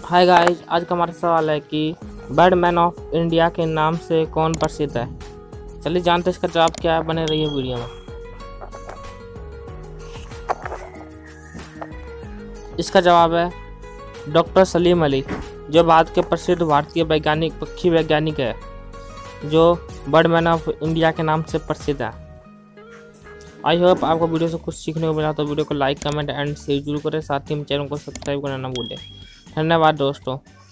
Hi guys, आज का हमारा सवाल है कि बर्डमैन ऑफ इंडिया के नाम से कौन प्रसिद्ध है। चलिए जानते हैं इसका जवाब क्या है, बने रहिए वीडियो में। इसका जवाब है डॉक्टर सलीम अली, जो भारत के प्रसिद्ध भारतीय वैज्ञानिक पक्षी वैज्ञानिक है, जो बर्डमैन ऑफ इंडिया के नाम से प्रसिद्ध है। आई होप आपको वीडियो से कुछ सीखने को मिला, तो वीडियो को लाइक कमेंट एंड शेयर जरूर करें। साथ ही चैनल को सब्सक्राइब करना ना भूलें। धन्यवाद दोस्तों।